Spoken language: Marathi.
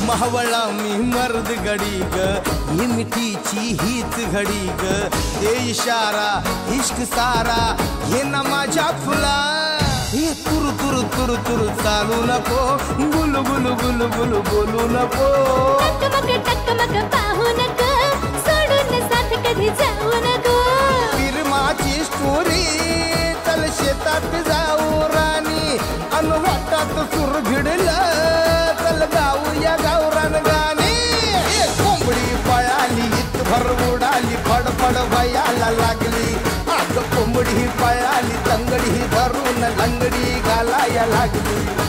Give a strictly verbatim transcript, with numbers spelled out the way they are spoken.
मावळा मी मर्द घडी ग ही मिठीची हीच घडी ग ते इशारा इश्क सारा हे ना माझ्या फुला हे तुरु तुरु तुरु तुरु चालू नको गुलू गुलू गुलू गुलू बोलू नको टकमक टकमक पाहू नको सोडून साथ कधी जाऊ नको फिरमाची स्टोरी चल शेतात जाऊ राणी अन वाटात सुर भिडलं चल गाऊया गावरान गाणी कोंबडी पळाली भर उडाली फडफड भयाला लागली अग कोंबडी पळाली तंगडी धरून लंगडी घालाया लागली